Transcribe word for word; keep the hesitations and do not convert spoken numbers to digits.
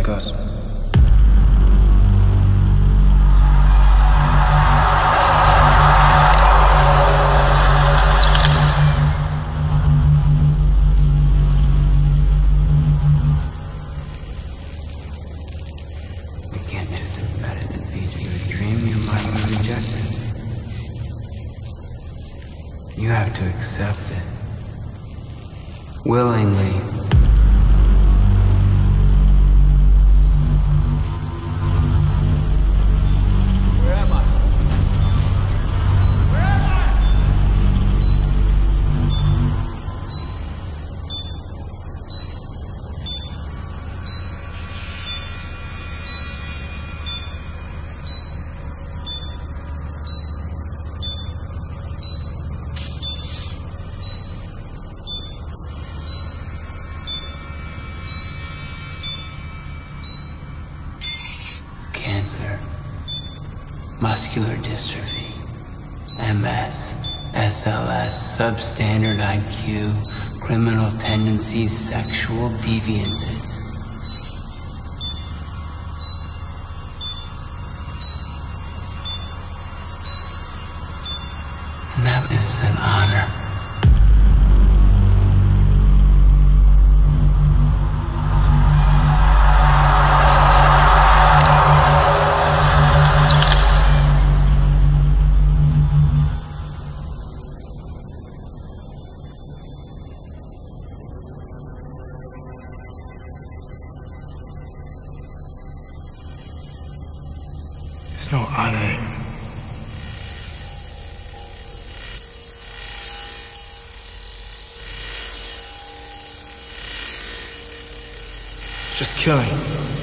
Good. You can't just embed it and feed you a dream your mind will reject it. You have to accept it. Willingly. Where am I? Where am I? Cancer, muscular dystrophy, M S, S L S, substandard I Q, criminal tendencies, sexual deviances. And that is an honor. There's no honor. Just killing.